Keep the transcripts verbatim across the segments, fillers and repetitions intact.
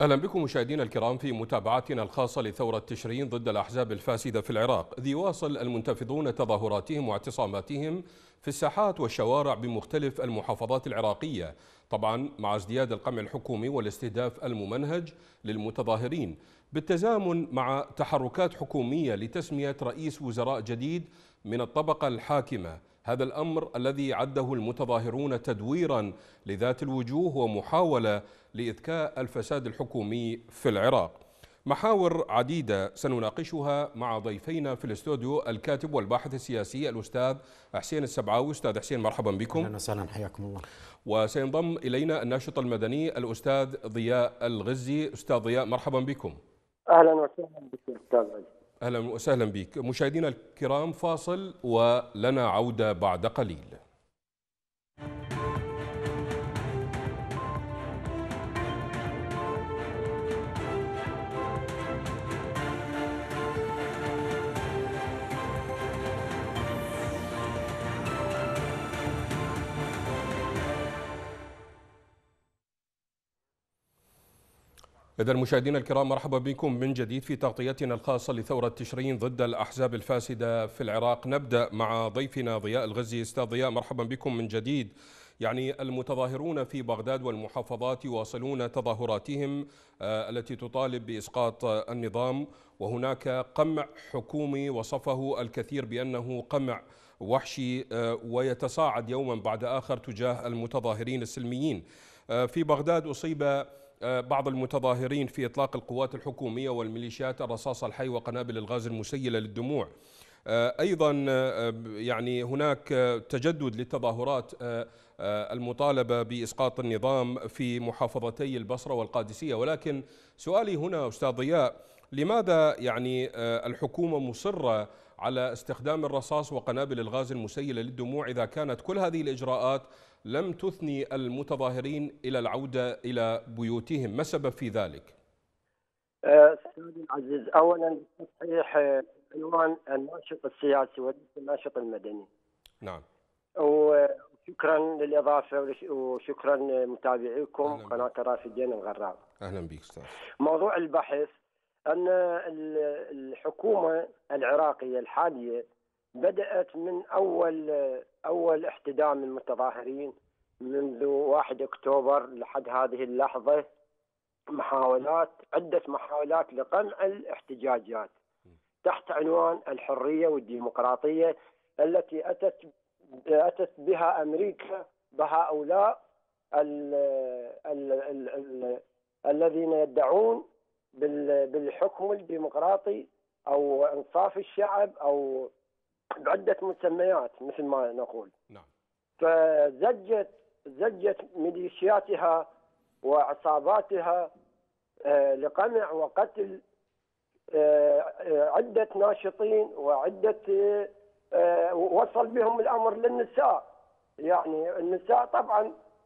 أهلا بكم مشاهدينا الكرام في متابعتنا الخاصة لثورة تشرين ضد الأحزاب الفاسدة في العراق. إذ يواصل المنتفضون تظاهراتهم واعتصاماتهم في الساحات والشوارع بمختلف المحافظات العراقية، طبعا مع ازدياد القمع الحكومي والاستهداف الممنهج للمتظاهرين، بالتزامن مع تحركات حكومية لتسمية رئيس وزراء جديد من الطبقة الحاكمة. هذا الأمر الذي عده المتظاهرون تدويرا لذات الوجوه ومحاولة لإذكاء الفساد الحكومي في العراق. محاور عديدة سنناقشها مع ضيفينا في الاستوديو، الكاتب والباحث السياسي الأستاذ حسين السبعاوي. أستاذ حسين مرحبا بكم. أهلا وسهلا، حياكم الله. وسينضم إلينا الناشط المدني الأستاذ ضياء الغزي. أستاذ ضياء مرحبا بكم. أهلا وسهلا بك أستاذ غزي. أهلا وسهلا بك. مشاهدينا الكرام، فاصل ولنا عودة بعد قليل. إذا مشاهدينا الكرام، مرحبا بكم من جديد في تغطيتنا الخاصة لثورة تشرين ضد الأحزاب الفاسدة في العراق. نبدأ مع ضيفنا ضياء الغزي. أستاذ ضياء مرحبا بكم من جديد. يعني المتظاهرون في بغداد والمحافظات يواصلون تظاهراتهم التي تطالب بإسقاط النظام، وهناك قمع حكومي وصفه الكثير بأنه قمع وحشي ويتصاعد يوما بعد آخر تجاه المتظاهرين السلميين. في بغداد أصيب بعض المتظاهرين في إطلاق القوات الحكومية والميليشيات الرصاص الحي وقنابل الغاز المسيلة للدموع. أيضا يعني هناك تجدد للتظاهرات المطالبة بإسقاط النظام في محافظتي البصرة والقادسية. ولكن سؤالي هنا أستاذ ضياء، لماذا يعني الحكومة مصرة على استخدام الرصاص وقنابل الغاز المسيلة للدموع إذا كانت كل هذه الإجراءات لم تثني المتظاهرين إلى العودة إلى بيوتهم؟ ما السبب في ذلك؟ أستاذي العزيز، أولا تصحيح عنوان الناشط السياسي وليس الناشط المدني. نعم. وشكرا للإضافة وشكرا متابعيكم قناة رافدين الغراب. أهلا بك أستاذ. موضوع البحث أن الحكومة العراقية الحالية بدأت من أول أول احتدام المتظاهرين منذ واحد أكتوبر لحد هذه اللحظة، محاولات عدة محاولات لقمع الاحتجاجات تحت عنوان الحرية والديمقراطية التي أتت أتت بها أمريكا بهؤلاء ال ال ال ال الذين يدعون بالحكم الديمقراطي أو إنصاف الشعب أو بعدة مسميات مثل ما نقول. نعم. فزجت زجت ميليشياتها وعصاباتها لقمع وقتل عدة ناشطين، وعدة وصل بهم الأمر للنساء. يعني النساء طبعا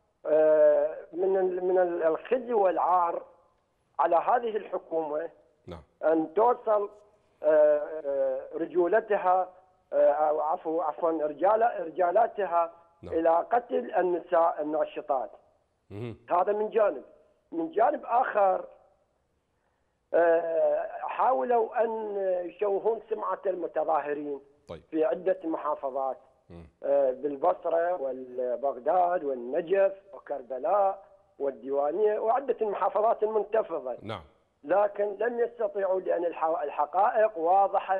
من من الخزي والعار على هذه الحكومة. نعم. أن توصل رجولتها أو عفوا عفوا رجال رجالاتها نعم. إلى قتل النساء الناشطات. مم. هذا من جانب. من جانب آخر حاولوا أن يشوهون سمعة المتظاهرين. طيب. في عدة محافظات، مم. بالبصرة والبغداد والنجف وكربلاء والديوانية وعدة المحافظات المنتفضة. نعم. لكن لم يستطيعوا، لأن الحقائق واضحة،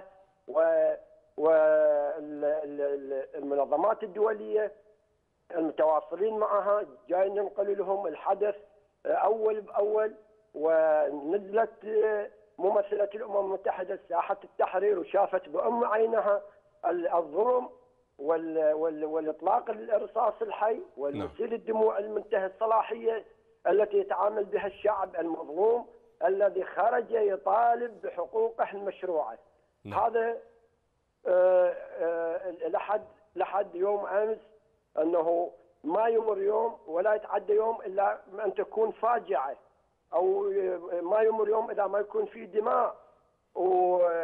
والمنظمات الدولية المتواصلين معها جايين ينقلوا لهم الحدث أول بأول. ونزلت ممثلة الأمم المتحدة ساحة التحرير وشافت بأم عينها الظلم والإطلاق الرصاص الحي والمسيل الدموع المنتهى الصلاحية التي يتعامل بها الشعب المظلوم الذي خرج يطالب بحقوقه المشروعة. نعم. هذا لحد لحد يوم أمس أنه ما يمر يوم ولا يتعدى يوم إلا أن تكون فاجعة، أو ما يمر يوم إذا ما يكون في دماء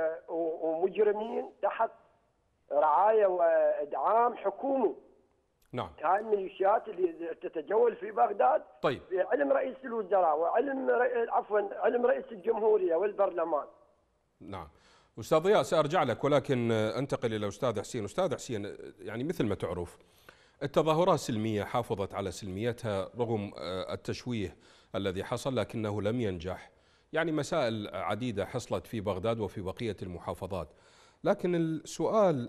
ومجرمين تحت رعاية وإدعام حكومي. نعم. هاي الميليشيات اللي تتجول في بغداد. طيب. علم رئيس الوزراء وعلم رئي... عفوا علم رئيس الجمهورية والبرلمان. نعم. أستاذ ضياء سأرجع لك، ولكن أنتقل إلى أستاذ حسين. أستاذ حسين، يعني مثل ما تعرف التظاهرات سلمية، حافظت على سلميتها رغم التشويه الذي حصل، لكنه لم ينجح. يعني مسائل عديدة حصلت في بغداد وفي بقية المحافظات، لكن السؤال،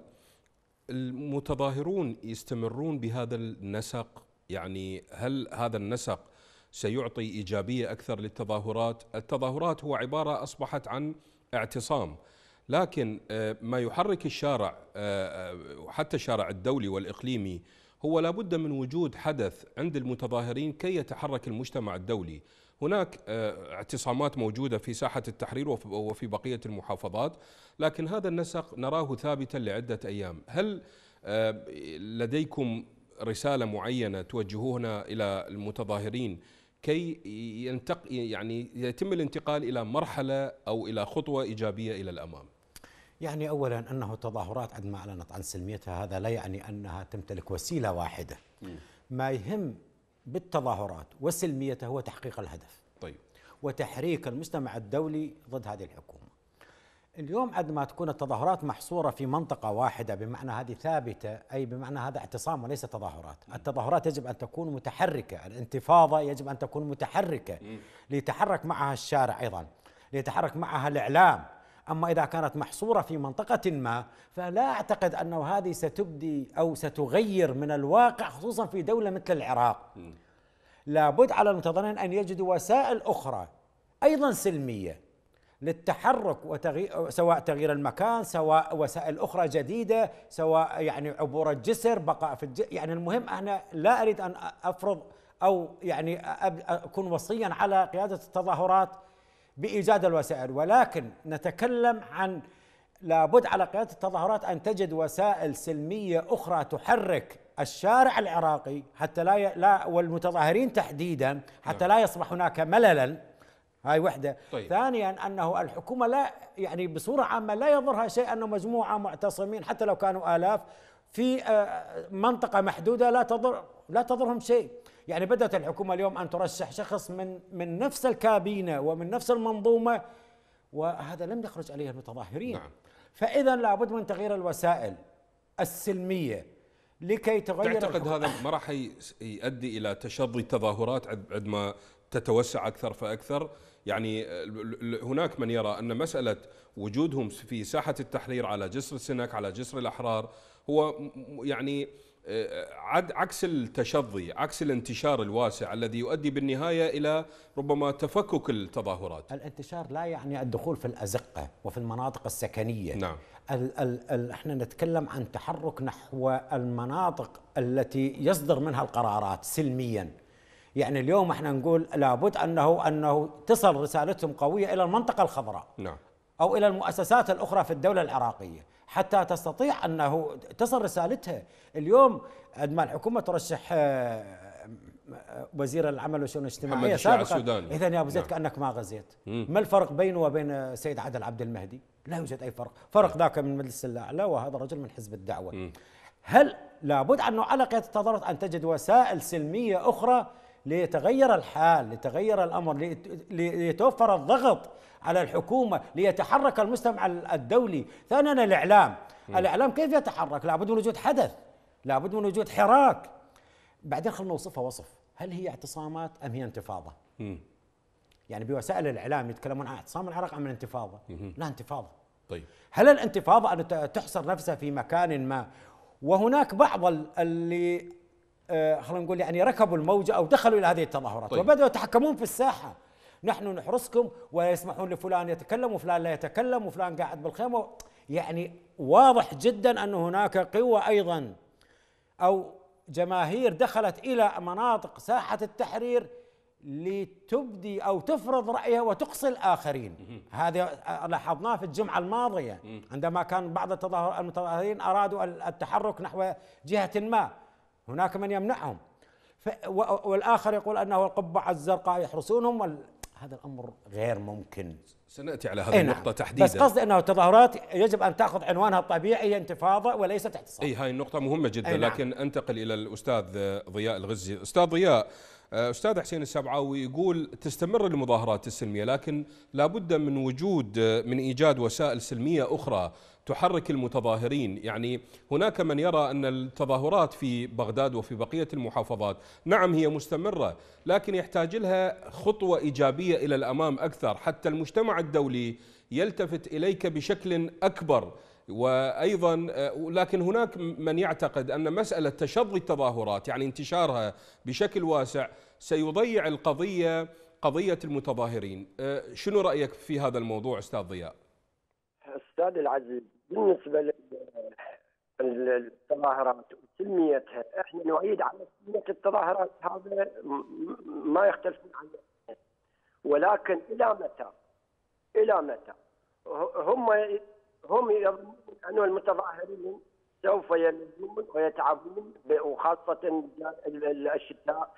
المتظاهرون يستمرون بهذا النسق؟ يعني هل هذا النسق سيعطي إيجابية أكثر للتظاهرات؟ التظاهرات هو عبارة أصبحت عن اعتصام، لكن ما يحرك الشارع وحتى الشارع الدولي والإقليمي هو لابد من وجود حدث عند المتظاهرين كي يتحرك المجتمع الدولي. هناك اعتصامات موجودة في ساحة التحرير وفي بقية المحافظات، لكن هذا النسق نراه ثابتا لعدة أيام. هل لديكم رسالة معينة توجهونها إلى المتظاهرين كي ينتق يعني يتم الانتقال إلى مرحلة أو إلى خطوة إيجابية إلى الأمام؟ يعني أولا أنه تظاهرات عندما أعلنت عن سلميتها هذا لا يعني أنها تمتلك وسيلة واحدة. م. ما يهم بالتظاهرات وسلميتها هو تحقيق الهدف. طيب. وتحريك المجتمع الدولي ضد هذه الحكومة. اليوم عندما تكون التظاهرات محصورة في منطقة واحدة بمعنى هذه ثابتة، أي بمعنى هذا اعتصام وليس تظاهرات. التظاهرات يجب أن تكون متحركة، الانتفاضة يجب أن تكون متحركة ليتحرك معها الشارع أيضا، ليتحرك معها الإعلام. أما إذا كانت محصورة في منطقة ما فلا أعتقد أنه هذه ستبدي أو ستغير من الواقع، خصوصا في دولة مثل العراق. لابد على المتظاهرين أن يجدوا وسائل أخرى أيضا سلمية للتحرك وتغيير، سواء تغيير المكان، سواء وسائل أخرى جديدة، سواء يعني عبور الجسر، بقاء في الجسر. يعني المهم أنا لا أريد أن أفرض أو يعني أكون وصيا على قيادة التظاهرات بإيجاد الوسائل، ولكن نتكلم عن لابد على قيادة التظاهرات أن تجد وسائل سلمية أخرى تحرك الشارع العراقي حتى لا, لا والمتظاهرين تحديدا حتى لا يصبح هناك مللا. هاي وحدة. طيب. ثانيا أنه الحكومة لا يعني بصورة عامة لا يضرها شيء أنه مجموعة معتصمين حتى لو كانوا آلاف في منطقة محدودة لا تضر لا تضرهم شيء. يعني بدأت الحكومة اليوم أن ترشح شخص من من نفس الكابينة ومن نفس المنظومة، وهذا لم يخرج عليه المتظاهرين. نعم. فإذا لابد من تغيير الوسائل السلمية لكي تغير. تعتقد هذا ما راح يؤدي إلى تشظي التظاهرات عندما تتوسع أكثر فأكثر؟ يعني هناك من يرى أن مسألة وجودهم في ساحة التحرير على جسر السنك على جسر الأحرار هو يعني عكس التشظي، عكس الانتشار الواسع الذي يؤدي بالنهاية إلى ربما تفكك التظاهرات. الانتشار لا يعني الدخول في الأزقة وفي المناطق السكنية. نعم. ال ال ال احنا نتكلم عن تحرك نحو المناطق التي يصدر منها القرارات سلميا. يعني اليوم احنا نقول لابد انه انه تصل رسالتهم قوية الى المنطقة الخضراء. نعم. او الى المؤسسات الاخرى في الدولة العراقية حتى تستطيع انه تصل رسالتها. اليوم عندما الحكومة ترشح وزير العمل والشؤون الاجتماعية سابقا، اذا يا ابو زيد كأنك ما غزيت. ما الفرق بينه وبين السيد عادل عبد المهدي؟ لا يوجد اي فرق، فرق ذاك من مجلس الاعلى وهذا رجل من حزب الدعوة. م. هل لابد انه على قيادة التظاهرات ان تجد وسائل سلمية اخرى ليتغير الحال، ليتغير الامر، ليتوفر الضغط على الحكومة، ليتحرك المجتمع الدولي. ثانيا الإعلام. م. الإعلام كيف يتحرك؟ لابد من وجود حدث، لابد من وجود حراك. بعدين خلنا نوصفها وصف، هل هي اعتصامات أم هي انتفاضة؟ م. يعني بوسائل الإعلام يتكلمون عن اعتصام العراق أم الانتفاضة؟ م. لا، انتفاضة. طيب. هل الانتفاضة أن تحصر نفسها في مكان ما؟ وهناك بعض اللي آه خلينا نقول يعني ركبوا الموجة أو دخلوا إلى هذه التظاهرات. طيب. وبدأوا يتحكمون في الساحة، نحن نحرسكم ويسمحون لفلان يتكلم وفلان لا يتكلم وفلان قاعد بالخيمة. يعني واضح جدا أن هناك قوة أيضا أو جماهير دخلت إلى مناطق ساحة التحرير لتبدي أو تفرض رأيها وتقصي الآخرين. هذا لاحظناه في الجمعة الماضية عندما كان بعض المتظاهرين أرادوا التحرك نحو جهة ما، هناك من يمنعهم والآخر يقول أنه القبعة الزرقاء يحرسونهم. هذا الأمر غير ممكن. سنأتي على هذه النقطة نعم. تحديدا. بس قصدي أنه التظاهرات يجب أن تأخذ عنوانها الطبيعي، انتفاضة وليست اعتصام. أي هاي النقطة مهمة جدا. نعم. لكن أنتقل إلى الأستاذ ضياء الغزي. أستاذ ضياء، أستاذ حسين السبعاوي يقول تستمر المظاهرات السلمية، لكن لابد من وجود من إيجاد وسائل سلمية أخرى تحرك المتظاهرين. يعني هناك من يرى أن التظاهرات في بغداد وفي بقية المحافظات نعم هي مستمرة، لكن يحتاج لها خطوة إيجابية إلى الأمام أكثر حتى المجتمع الدولي يلتفت إليك بشكل أكبر. وأيضا لكن هناك من يعتقد أن مسألة تشظي التظاهرات يعني انتشارها بشكل واسع سيضيع القضية قضية المتظاهرين. شنو رأيك في هذا الموضوع أستاذ ضياء؟ أستاذ العزيز، بالنسبة للتظاهرات وسلميتها، احنا نعيد على سلمية التظاهرات، هذا ما يختلفون عنه، ولكن إلى متى؟ إلى متى؟ هم هم يظنون أن المتظاهرين سوف يلجون ويتعبون، وخاصة الشتاء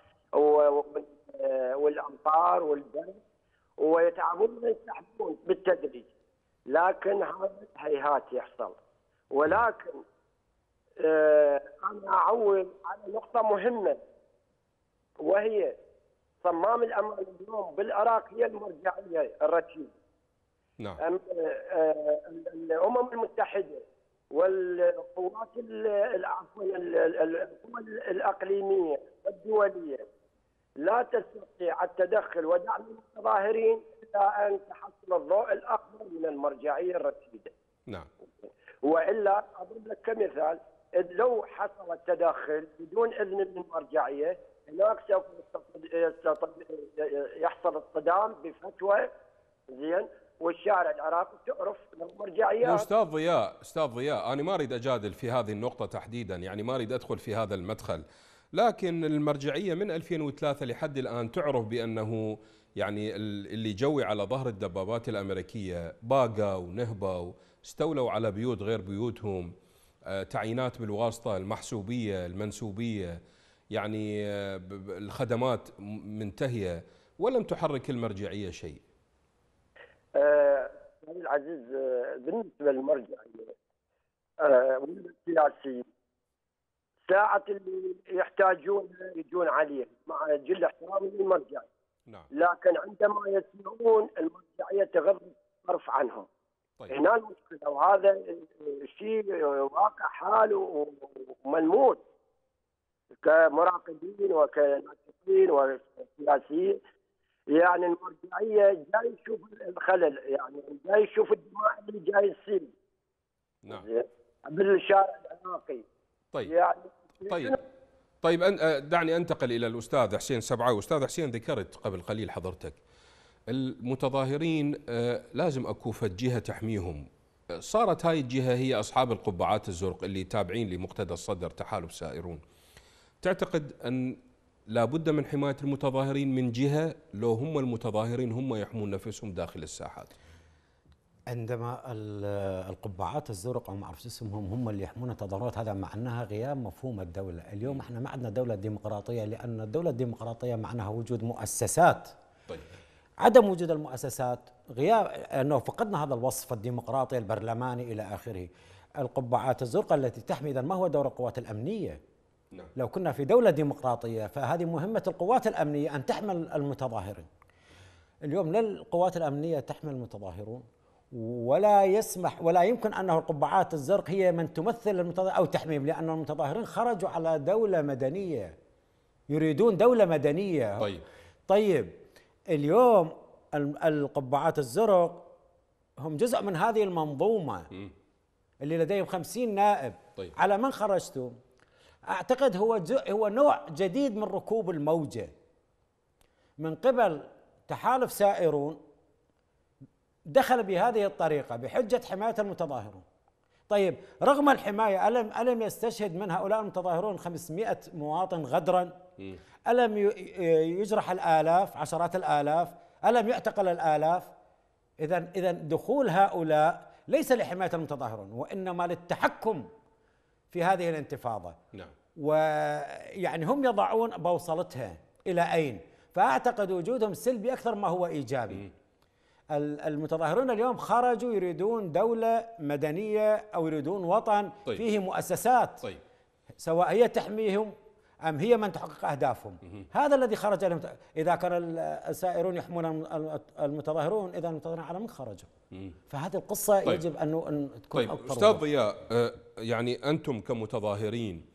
والأمطار والبرد، ويتعبون ويستحبون بالتدريج، لكن هذا هيهات يحصل. ولكن آه أنا أعول على نقطة مهمة، وهي صمام الأمان اليوم بالعراق هي المرجعية الرشيد. نعم. الأمم المتحدة والقوات عفوا القوى الإقليمية والدولية لا تستطيع التدخل ودعم المتظاهرين إلا أن تحصل الضوء الأخضر من المرجعية الرشيدة. نعم. وإلا أضرب لك كمثال، لو حصل التدخل بدون إذن المرجعية هناك سوف يحصل الصدام بفتوى، زين، والشارع العراقي تعرف المرجعيات. أستاذ ضياء أستاذ ضياء أنا ما أريد أجادل في هذه النقطة تحديدا، يعني ما أريد أدخل في هذا المدخل، لكن المرجعية من ألفين وثلاثة لحد الآن تعرف بأنه يعني اللي جوي على ظهر الدبابات الأمريكية باقوا ونهبوا، استولوا على بيوت غير بيوتهم، تعيينات بالواسطة، المحسوبية، المنسوبية، يعني الخدمات منتهية، ولم تحرك المرجعية شيء. أه العزيز، بالنسبة للمرجعية أه والسياسيين، ساعة اللي يحتاجون يجون عليه مع جل احترامي للمرجعية. نعم. لكن عندما يسمعون المرجعية تغض الطرف عنهم. طيب. هنا المشكلة، وهذا شيء واقع حال وملموس كمراقبين وكناطقين وسياسيين. يعني المرجعية جاي يشوف الخلل، يعني جاي يشوف الدماء اللي جاي تصير. نعم. بالشارع العراقي. طيب. يعني طيب. طيب دعني أنتقل إلى الأستاذ حسين السبعاوي. أستاذ حسين، ذكرت قبل قليل حضرتك المتظاهرين لازم أكو فد جهة تحميهم، صارت هاي الجهة هي أصحاب القبعات الزرق اللي تابعين لمقتدى الصدر تحالف سائرون. تعتقد أن لابد من حماية المتظاهرين من جهة، لو هم المتظاهرين هم يحمون نفسهم داخل الساحات؟ عندما القبعات الزرق او ما اعرف اسمهم هم اللي يحمون التظاهرات، هذا معناها غياب مفهوم الدوله. اليوم احنا ما عندنا دوله ديمقراطيه، لان الدوله الديمقراطيه معناها وجود مؤسسات. طيب. عدم وجود المؤسسات، غياب انه فقدنا هذا الوصف الديمقراطي البرلماني الى اخره. القبعات الزرقاء التي تحمي، اذا ما هو دور القوات الامنيه؟ نعم. لو كنا في دوله ديمقراطيه فهذه مهمه القوات الامنيه ان تحمل المتظاهرين. اليوم لا القوات الامنيه تحمل المتظاهرون، ولا يسمح ولا يمكن أنه القبعات الزرق هي من تمثل المتظاهرين أو تحميهم، لأن المتظاهرين خرجوا على دولة مدنية، يريدون دولة مدنية. طيب. طيب اليوم القبعات الزرق هم جزء من هذه المنظومة م. اللي لديهم خمسين نائب. طيب. على من خرجتم؟ أعتقد هو هو نوع جديد من ركوب الموجة من قبل تحالف سائرون، دخل بهذه الطريقة بحجة حماية المتظاهرون. طيب رغم الحماية، ألم ألم يستشهد من هؤلاء المتظاهرون خمسمائة مواطن غدرا؟ م. ألم يجرح الآلاف، عشرات الآلاف؟ ألم يعتقل الآلاف؟ إذا إذا دخول هؤلاء ليس لحماية المتظاهرون، وإنما للتحكم في هذه الانتفاضة. نعم. ويعني هم يضعون بوصلتها إلى أين؟ فأعتقد وجودهم سلبي أكثر ما هو إيجابي. المتظاهرون اليوم خرجوا يريدون دولة مدنية أو يريدون وطن طيب. فيه مؤسسات طيب. سواء هي تحميهم أم هي من تحقق أهدافهم. هذا الذي خرج لهم. إذا كان السائرون يحمون المتظاهرون، إذا المتظاهرون على من خرجوا؟ فهذه القصة طيب. يجب أن تكون طيب. أستاذ ضياء، يعني أنتم كمتظاهرين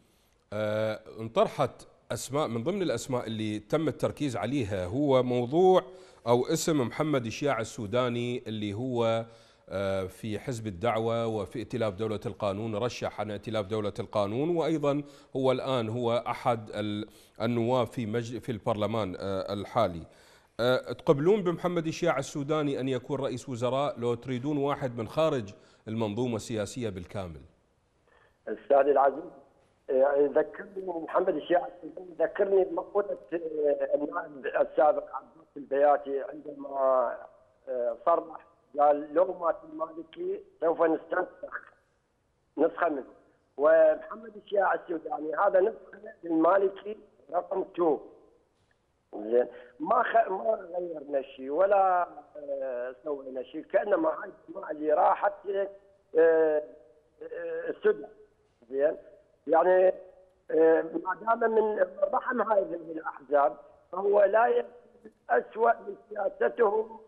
انطرحت أسماء، من ضمن الأسماء اللي تم التركيز عليها هو موضوع أو اسم محمد الشياع السوداني، اللي هو في حزب الدعوة وفي ائتلاف دولة القانون، رشح عن ائتلاف دولة القانون، وأيضا هو الآن هو أحد النواب في مج... في البرلمان الحالي. تقبلون بمحمد الشياع السوداني أن يكون رئيس وزراء لو تريدون واحد من خارج المنظومة السياسية بالكامل؟ أستاذ العزيز، يعني ذكرني محمد الشياع السوداني، ذكرني مقولة النائب السابق عباس البياتي عندما صرح قال لو مات المالكي سوف نستنسخ نسخه منه. ومحمد الشياع السوداني هذا نسخه للمالكي رقم اثنين. زين، ما خ... ما غيرنا شيء ولا آه سوينا شيء، كانما هاي الجماعه اللي راحت آه السودان. زين، يعني آه ما دام من رحم هذه الاحزاب فهو لا اسوء من سياستهم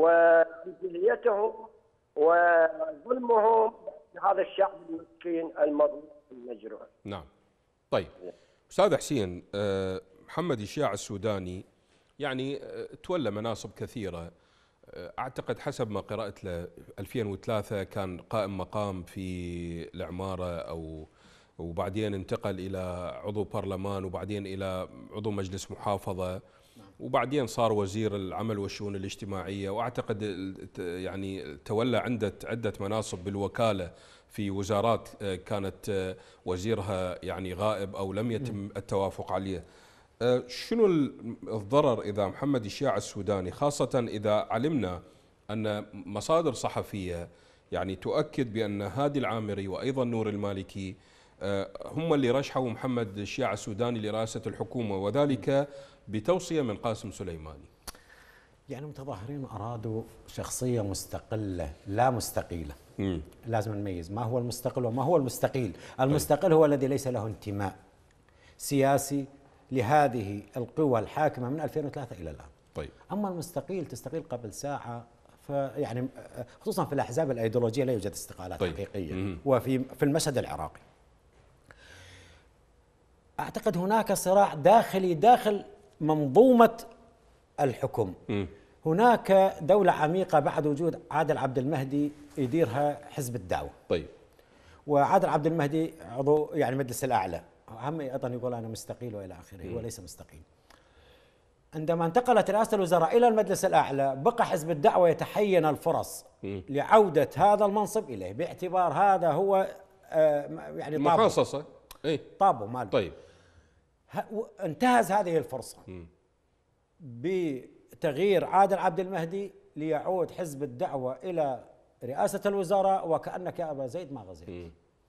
وجهليتهم وظلمهم لهذا الشعب المسكين المظلوم المجروح. نعم. طيب أستاذ حسين، محمد الشياع السوداني يعني تولى مناصب كثيرة، أعتقد حسب ما قرأت له ألفين وثلاثة كان قائم مقام في العمارة، أو وبعدين انتقل إلى عضو برلمان، وبعدين إلى عضو مجلس محافظة، وبعدين صار وزير العمل والشؤون الاجتماعية، وأعتقد يعني تولى عدة عدة مناصب بالوكالة في وزارات كانت وزيرها يعني غائب أو لم يتم التوافق عليه. شنو الضرر إذا محمد الشياع السوداني، خاصة إذا علمنا أن مصادر صحفية يعني تؤكد بأن هادي العامري وأيضا نور المالكي هم اللي رشحوا محمد الشياع السوداني لرئاسة الحكومة، وذلك بتوصية من قاسم سليماني؟ يعني المتظاهرين أرادوا شخصية مستقلة لا مستقيلة. مم. لازم نميز ما هو المستقل وما هو المستقيل. المستقل طيب. هو الذي ليس له انتماء سياسي لهذه القوى الحاكمة من ألفين وثلاثة إلى الآن. طيب. أما المستقيل تستقيل قبل ساعة، فيعني خصوصا في الأحزاب الأيديولوجية لا يوجد استقالات طيب. حقيقية. مم. وفي في المشهد العراقي أعتقد هناك صراع داخلي داخل منظومة الحكم. م. هناك دولة عميقة بعد وجود عادل عبد المهدي يديرها حزب الدعوة. طيب. وعادل عبد المهدي عضو يعني مجلس الأعلى، هم أيضا يقول أنا مستقيل وإلى آخره. م. هو ليس مستقيل. عندما انتقلت رئاسة الوزراء إلى المجلس الأعلى بقى حزب الدعوة يتحين الفرص م. لعودة هذا المنصب إليه، باعتبار هذا هو آه يعني مخصصة إيه؟ طابو ماله. طيب. انتهز هذه الفرصة م. بتغيير عادل عبد المهدي ليعود حزب الدعوة إلى رئاسة الوزراء، وكأنك يا أبا زيد ما غزيت. م.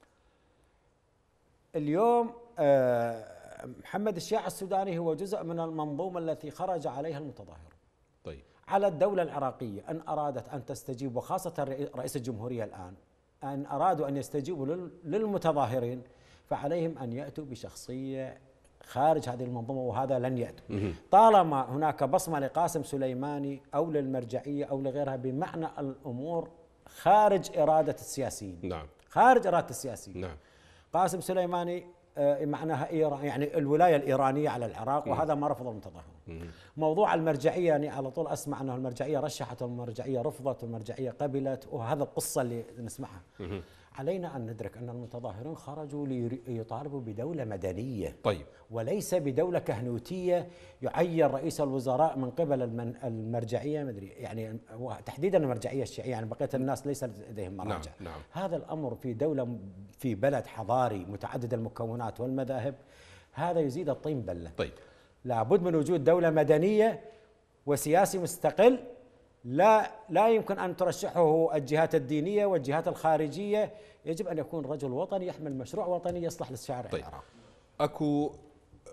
اليوم محمد الشياع السوداني هو جزء من المنظومة التي خرج عليها المتظاهرون. طيب. على الدولة العراقية أن أرادت أن تستجيب، وخاصة رئيس الجمهورية الآن أن أرادوا أن يستجيبوا للمتظاهرين، فعليهم أن يأتوا بشخصية خارج هذه المنظومة، وهذا لن يأتوا طالما هناك بصمة لقاسم سليماني أو للمرجعية أو لغيرها، بمعنى الأمور خارج إرادة السياسيين. نعم. خارج إرادة السياسيين. نعم. قاسم سليماني معناها إيران، يعني الولاية الإيرانية على العراق، وهذا ما رفض المتظاهرون. موضوع المرجعية يعني على طول أسمع أنه المرجعية رشحت والمرجعية رفضت والمرجعية قبلت، وهذا القصة اللي نسمعها. علينا أن ندرك أن المتظاهرين خرجوا ليطالبوا بدولة مدنية. طيب. وليس بدولة كهنوتية يعين رئيس الوزراء من قبل المرجعية، مدري يعني تحديدا المرجعية الشيعية، يعني بقية الناس ليس لديهم مراجع. نعم. نعم. هذا الأمر في دولة في بلد حضاري متعدد المكونات والمذاهب، هذا يزيد الطين بلة. طيب. لابد من وجود دولة مدنية وسياسي مستقل، لا لا يمكن أن ترشحه الجهات الدينية والجهات الخارجية، يجب أن يكون رجل وطني يحمل مشروع وطني يصلح للشعب طيب. العراقي. أكو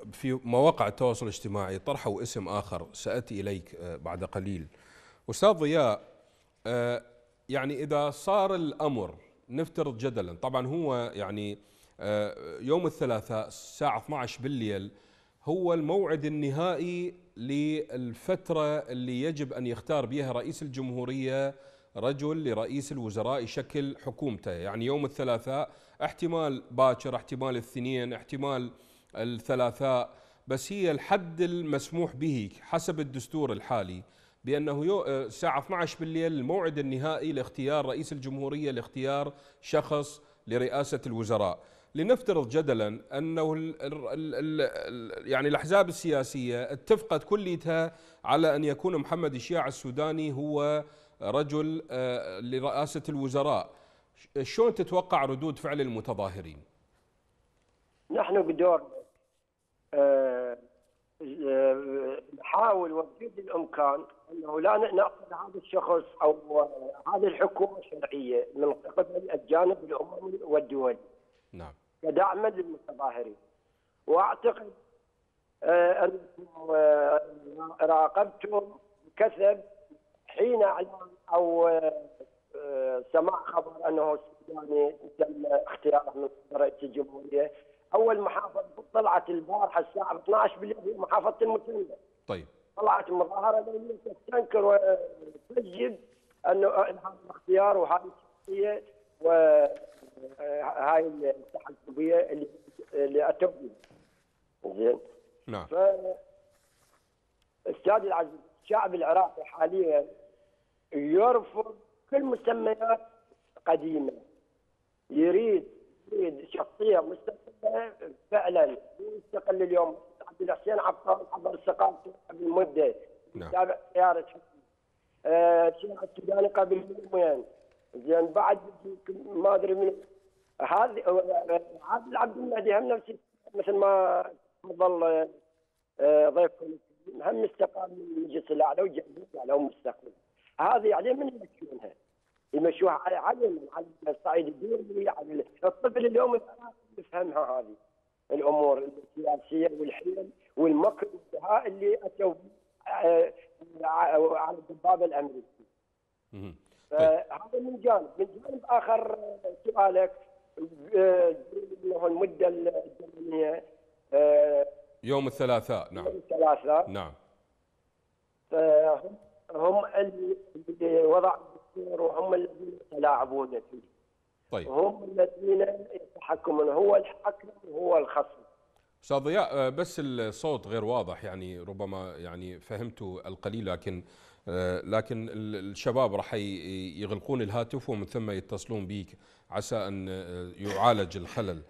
في مواقع التواصل الاجتماعي طرحوا اسم آخر سأتي إليك بعد قليل. أستاذ ضياء، يعني إذا صار الأمر نفترض جدلا، طبعا هو يعني يوم الثلاثاء الساعة اثني عشر بالليل هو الموعد النهائي للفترة اللي يجب أن يختار بها رئيس الجمهورية رجل لرئيس الوزراء يشكل حكومته. يعني يوم الثلاثاء، احتمال باكر، احتمال الاثنين، احتمال الثلاثاء، بس هي الحد المسموح به حسب الدستور الحالي بأنه الساعة اثني عشر بالليل الموعد النهائي لاختيار رئيس الجمهورية، لاختيار شخص لرئاسة الوزراء. لنفترض جدلا أنه ال ال ال يعني الأحزاب السياسية اتفقت كليتها على أن يكون محمد الشياع السوداني هو رجل لرئاسة الوزراء، شلون تتوقع ردود فعل المتظاهرين؟ نحن بدور نحاول وبقدر الامكان انه لا ناخذ هذا الشخص او هذه الحكومه الشرعيه من قبل الجانب الاممي والدولي. نعم. كدعما للمتظاهرين. واعتقد انكم راقبتم بكثب حين اعلان او سماع خبر انه السوداني تم اختياره من رئيس الجمهوريه. اول محافظه طلعت البارحه الساعه اثني عشر بالليل هي محافظه المثنى. طيب. طلعت مظاهره ليليه تستنكر وتسجل انه هذا الاختيار وهذه الشخصيه وهاي التحزبيه اللي اللي اتوا بها. زين. نعم. ف استاذ العزيز، الشعب العراقي حاليا يرفض كل مسميات قديمه. يريد يريد شخصيه مستقله فعلا مستقل. اليوم عبد الحسين عبقري حضر استقالته قبل مده. نعم. تابع خيارة الشيخ السوداني قبل يومين. زين بعد ما ادري من هذه عادل عبد المهدي هم نفس مثل ما تفضل ضيفكم هم استقال من المجلس الاعلى وجابوه على هم مستقل. هذه يعني من يمشونها؟ يمشوها على على الصعيد الدولي، على الطفل اليوم يفهمها هذه الامور السياسيه والحيل والمكر والدهاء اللي اتوا على الدبابه الامريكي. فهذا من جانب، من جانب اخر سؤالك انه المده الزمنيه يوم الثلاثاء. نعم. يوم الثلاثاء. نعم. فهم هم اللي وضعوا الدستور وهم الذين يتلاعبون فيه. طيب. هم الذين يتحكمون، هو الحاكم وهو الخصم. استاذ ضياء، بس الصوت غير واضح، يعني ربما يعني فهمت القليل، لكن لكن الشباب راح يغلقون الهاتف ومن ثم يتصلون بيك عسى ان يعالج الخلل.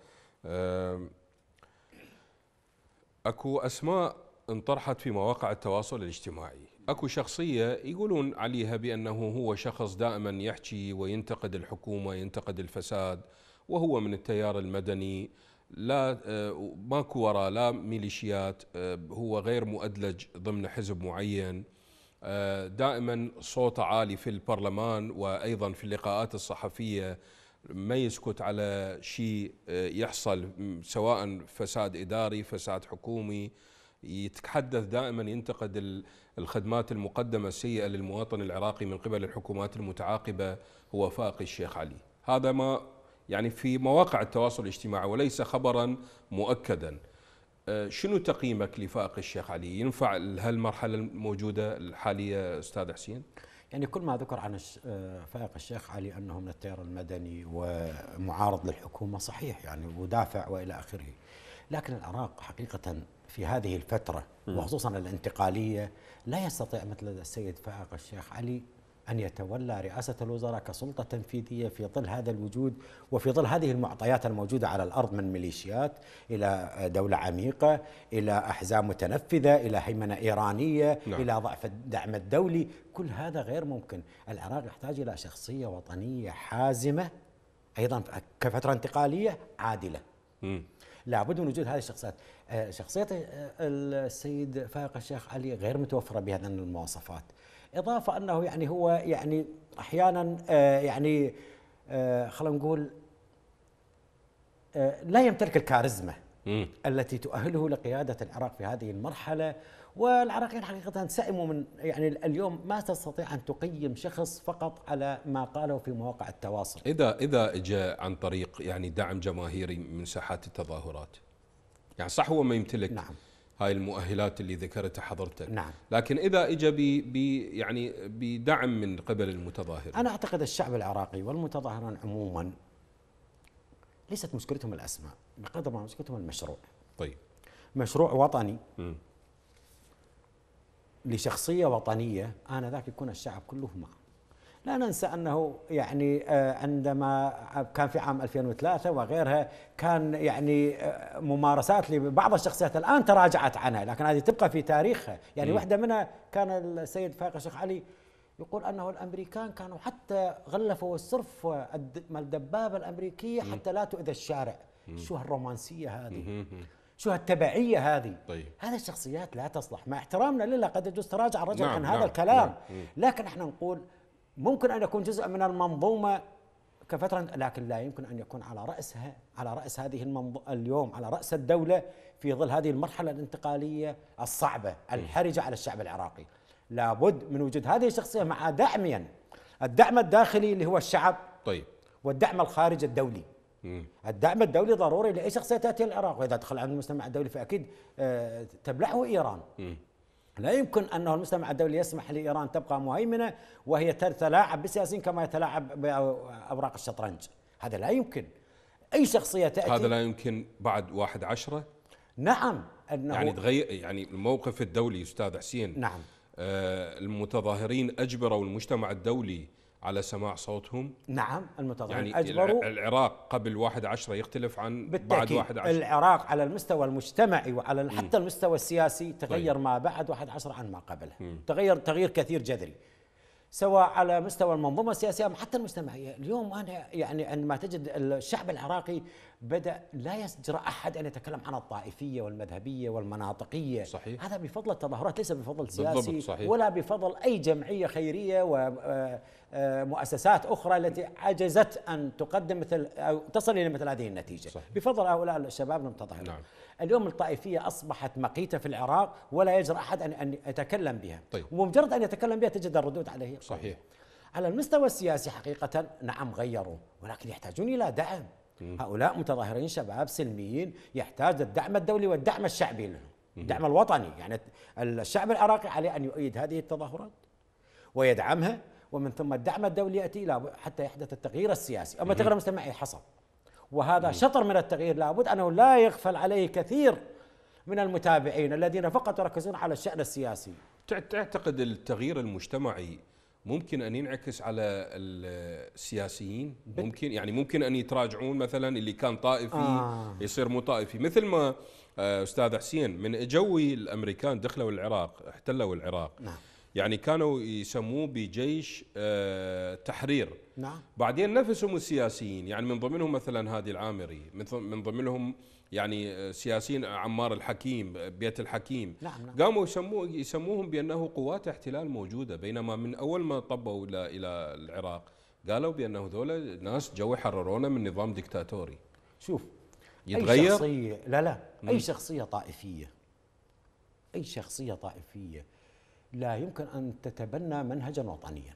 اكو اسماء انطرحت في مواقع التواصل الاجتماعي، اكو شخصيه يقولون عليها بانه هو شخص دائما يحكي وينتقد الحكومه، ينتقد الفساد، وهو من التيار المدني، لا ماكو وراء لا ميليشيات، هو غير مؤدلج ضمن حزب معين، دائما صوته عالي في البرلمان وايضا في اللقاءات الصحفيه، ما يسكت على شيء يحصل سواء فساد اداري فساد حكومي، يتحدث دائما ينتقد الخدمات المقدمه السيئه للمواطن العراقي من قبل الحكومات المتعاقبه. هو فائق الشيخ علي، هذا ما يعني في مواقع التواصل الاجتماعي وليس خبرا مؤكدا. شنو تقييمك لفائق الشيخ علي؟ ينفع هالمرحله الموجوده الحاليه استاذ حسين؟ يعني كل ما ذكر عن فائق الشيخ علي انه من التيار المدني ومعارض للحكومه صحيح يعني ودافع والى اخره، لكن العراق حقيقه في هذه الفتره وخصوصا الانتقاليه لا يستطيع مثل السيد فائق الشيخ علي أن يتولى رئاسة الوزراء كسلطة تنفيذية في ظل هذا الوجود وفي ظل هذه المعطيات الموجودة على الأرض من ميليشيات إلى دولة عميقة إلى أحزاب متنفذة إلى هيمنة إيرانية. نعم. إلى ضعف الدعم الدولي. كل هذا غير ممكن. العراق يحتاج إلى شخصية وطنية حازمة أيضا كفترة انتقالية عادلة. م. لابد من وجود هذه الشخصيات. شخصية السيد فائق الشيخ علي غير متوفرة بهذه المواصفات، إضافة أنه يعني هو يعني أحيانا يعني خلينا نقول لا يمتلك الكاريزما مم. التي تؤهله لقيادة العراق في هذه المرحلة. والعراقيين حقيقة سئموا من، يعني اليوم ما تستطيع أن تقيم شخص فقط على ما قاله في مواقع التواصل. إذا إذا إجا عن طريق يعني دعم جماهيري من ساحات التظاهرات، يعني صح هو ما يمتلك نعم. هاي المؤهلات اللي ذكرتها حضرتك، نعم. لكن إذا إجا ب يعني بدعم من قبل المتظاهرين، أنا أعتقد الشعب العراقي والمتظاهرين عموما ليست مشكلتهم الأسماء بقدر ما مشكلتهم المشروع. طيب، مشروع وطني م. لشخصية وطنية، آنذاك يكون الشعب كله معه. لا ننسى أنه يعني عندما كان في عام ألفين وثلاثة وغيرها كان يعني ممارسات لبعض الشخصيات الآن تراجعت عنها، لكن هذه تبقى في تاريخها. يعني م. واحدة منها كان السيد فايق الشيخ علي يقول أنه الأمريكان كانوا حتى غلفوا الصرف الدبابة الأمريكية حتى لا تؤذي الشارع. م. شو هالرومانسية هذه؟ شو هالتبعية هذه؟ طيب. هذه الشخصيات لا تصلح، مع احترامنا لله قد يجوز تراجع الرجل نعم عن هذا نعم الكلام، نعم. لكن احنا نقول ممكن أن يكون جزء من المنظومة كفترة، لكن لا يمكن أن يكون على رأسها، على رأس هذه المنظومة اليوم، على رأس الدولة في ظل هذه المرحلة الانتقالية الصعبة الحرجة على الشعب العراقي. لابد من وجود هذه الشخصية مع دعمين، الدعم الداخلي اللي هو الشعب، طيب، والدعم الخارجي الدولي. مم. الدعم الدولي ضروري لأي شخصية تأتي العراق، وإذا دخل على المجتمع الدولي فأكيد آه تبلعه إيران. مم. لا يمكن أنه المجتمع الدولي يسمح لإيران تبقى مهيمنة وهي تتلاعب بالسياسيين كما يتلاعب بأوراق الشطرنج. هذا لا يمكن. أي شخصية تأتي، هذا لا يمكن بعد واحد عشرة. نعم، أنه يعني تغير يعني الموقف الدولي أستاذ حسين. نعم. آه المتظاهرين أجبروا المجتمع الدولي على سماع صوتهم. نعم، المتظاهرين يعني أجبروا. العراق قبل واحد عشرة يختلف عن بالتأكيد. بعد واحد عشرة. العراق على المستوى المجتمعي وعلى حتى المستوى السياسي تغير طيب. ما بعد واحد عشرة عن ما قبله. م. تغير تغيير كثير جذري، سواء على مستوى المنظومة السياسية أو حتى المجتمعية. اليوم أنا يعني عندما تجد الشعب العراقي بدأ لا يجرأ أحد أن يتكلم عن الطائفية والمذهبية والمناطقية. صحيح. هذا بفضل التظاهرات، ليس بفضل سياسي ولا بفضل أي جمعية خيرية ومؤسسات أخرى التي عجزت أن تقدم مثل أو تصل إلى مثل هذه النتيجة. صحيح. بفضل هؤلاء الشباب المتظاهرين. نعم. اليوم الطائفية أصبحت مقيتة في العراق ولا يجرأ أحد أن يتكلم بها. طيب. ومجرد أن يتكلم بها تجد الردود عليه. صحيح. على المستوى السياسي حقيقة نعم غيروا، ولكن يحتاجون إلى دعم. م. هؤلاء متظاهرين شباب سلميين، يحتاج الدعم الدولي والدعم الشعبي لهم، الدعم الوطني. يعني الشعب العراقي عليه أن يؤيد هذه التظاهرات ويدعمها، ومن ثم الدعم الدولي يأتي حتى يحدث التغيير السياسي. أما التغيير المجتمعي حصل، وهذا مم. شطر من التغيير لابد أنه لا يغفل عليه كثير من المتابعين الذين فقط يركزون على الشأن السياسي. تعتقد التغيير المجتمعي ممكن أن ينعكس على السياسيين؟ ممكن يعني ممكن أن يتراجعون مثلا اللي كان طائفي آه. يصير مو طائفي، مثل ما أستاذ حسين من اجوا الأمريكان دخلوا العراق احتلوا العراق. نعم. يعني كانوا يسموه بجيش تحرير. نعم. بعدين نفسهم السياسيين، يعني من ضمنهم مثلا هادي العامري، من ضمنهم يعني سياسيين عمار الحكيم، بيت الحكيم. نعم. نعم. قاموا يسموه يسموهم بأنه قوات احتلال موجودة، بينما من أول ما طبوا إلى إلى العراق قالوا بأنه ذولا ناس جو يحررونا من نظام ديكتاتوري. شوف، يتغير؟ أي شخصية لا لا م. أي شخصية طائفية، أي شخصية طائفية لا يمكن أن تتبنى منهجا وطنيا.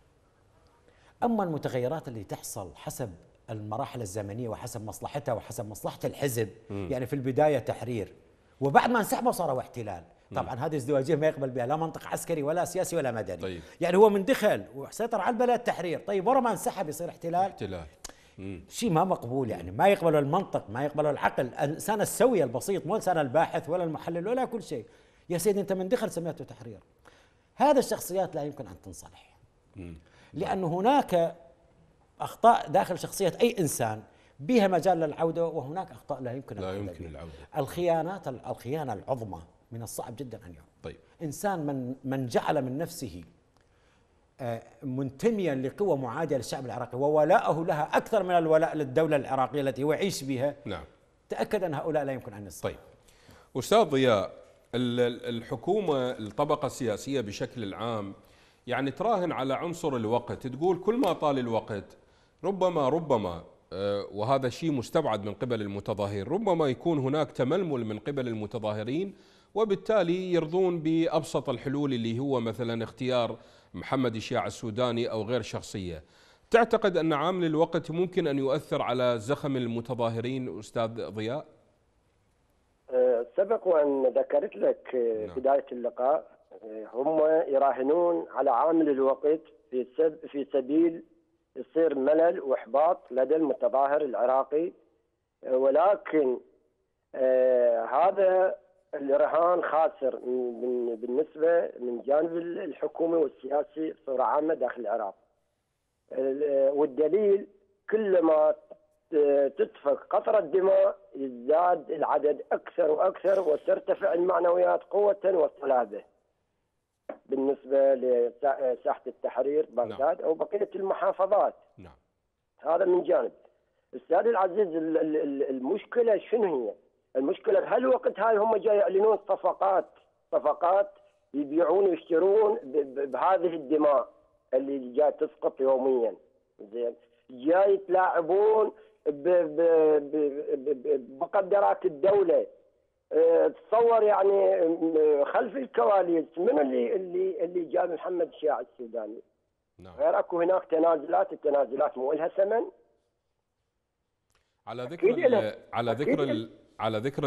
أما المتغيرات اللي تحصل حسب المراحل الزمنية وحسب مصلحتها وحسب مصلحة الحزب، م. يعني في البداية تحرير وبعد ما انسحبوا صاروا احتلال. طبعا م. هذه ازدواجية ما يقبل بها لا منطق عسكري ولا سياسي ولا مدني. طيب. يعني هو من دخل وسيطر على البلد تحرير، طيب ورا ما انسحب يصير احتلال. احتلال شيء ما مقبول، يعني ما يقبله المنطق، ما يقبله العقل. الإنسان السوي البسيط، مو الإنسان الباحث ولا المحلل ولا كل شيء. يا سيدي أنت من دخل سميته تحرير. هذه الشخصيات لا يمكن أن تنصلح، لأن هناك أخطاء داخل شخصية أي إنسان بها مجال للعودة، وهناك أخطاء لا يمكن لا يمكن العودة. الخيانات الخيانة العظمى من الصعب جدا أن يعود. طيب. إنسان من من جعل من نفسه منتميا لقوى معادية للشعب العراقي وولاءه لها أكثر من الولاء للدولة العراقية التي هو يعيش بها. نعم. تأكد أن هؤلاء لا يمكن أن يصلحوا. طيب أستاذ ضياء، الحكومة الطبقة السياسية بشكل العام يعني تراهن على عنصر الوقت، تقول كل ما طال الوقت ربما ربما وهذا شيء مستبعد من قبل المتظاهرين، ربما يكون هناك تململ من قبل المتظاهرين وبالتالي يرضون بأبسط الحلول اللي هو مثلا اختيار محمد الشياع السوداني أو غير شخصية. تعتقد أن عامل الوقت ممكن أن يؤثر على زخم المتظاهرين أستاذ ضياء؟ سبق وأن ذكرت لك بداية اللقاء هم يراهنون على عامل الوقت في في سبيل يصير ملل واحباط لدى المتظاهر العراقي، ولكن آه هذا الرهان خاسر بالنسبه من جانب الحكومي والسياسي بصوره عامه داخل العراق. والدليل كلما تدفق قطره دماء يزداد العدد اكثر واكثر وترتفع المعنويات قوه وصلابه بالنسبة لساحة التحرير بغداد أو بقية المحافظات. نعم. هذا من جانب. أستاذ العزيز المشكلة شنو هي؟ المشكلة بهالوقت هاي هم جاي يعلنون صفقات صفقات يبيعون ويشترون بهذه الدماء اللي جاي تسقط يوميا. زين. جاي يتلاعبون بمقدرات الدولة. تصور يعني خلف الكواليس من اللي اللي اللي جاب محمد الشياع السوداني؟ نعم. غير اكو هناك تنازلات، التنازلات مو لها ثمن. على ذكر على ذكر على ذكر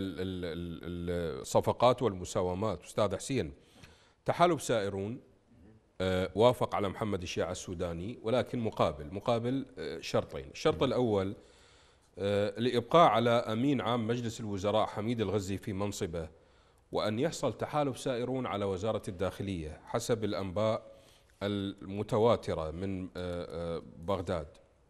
الصفقات والمساومات استاذ حسين، تحالف سائرون وافق على محمد الشياع السوداني ولكن مقابل مقابل شرطين، الشرط الاول الإبقاء على أمين عام مجلس الوزراء حميد الغزي في منصبه، وأن يحصل تحالف سائرون على وزارة الداخلية حسب الأنباء المتواترة من بغداد،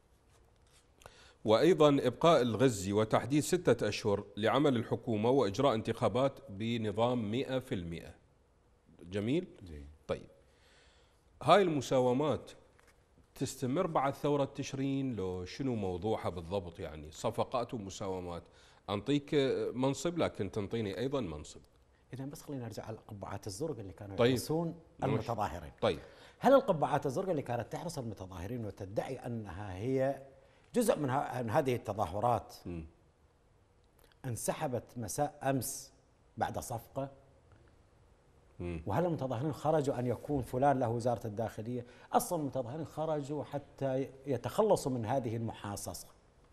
وأيضا إبقاء الغزي وتحديد ستة أشهر لعمل الحكومة وإجراء انتخابات بنظام مئة في المئة. جميل؟ طيب، هاي المساومات تستمر بعد ثورة تشرين لو شنو موضوعها بالضبط؟ يعني صفقات ومساومات، أنطيك منصب لكن تنطيني أيضا منصب. إذا بس خلينا نرجع على القبعات الزرق اللي كانوا طيب. يحرسون المتظاهرين. طيب، هل القبعات الزرق اللي كانت تحرس المتظاهرين وتدعي أنها هي جزء من, من هذه التظاهرات م. انسحبت مساء أمس بعد صفقة؟ وهل المتظاهرين خرجوا أن يكون فلان له وزارة الداخلية؟ أصلا المتظاهرين خرجوا حتى يتخلصوا من هذه المحاصصة.